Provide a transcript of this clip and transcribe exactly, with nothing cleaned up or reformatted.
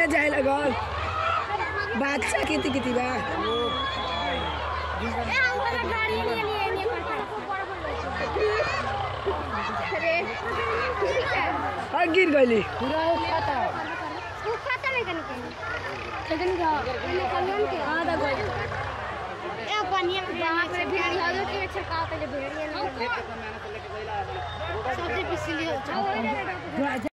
रे जाए लगल बादशाह किती किती बा ए हमरा गाड़ी नहीं नहीं नहीं पता अरे और गिर गईली पूरा खाता वो खाता नहीं कनी कनी का मैंने कल्याण के हां दा गई ए पानी में बाहर से भेड़ी हो के छका पहले भेड़िया नहीं सबसे पिछली हो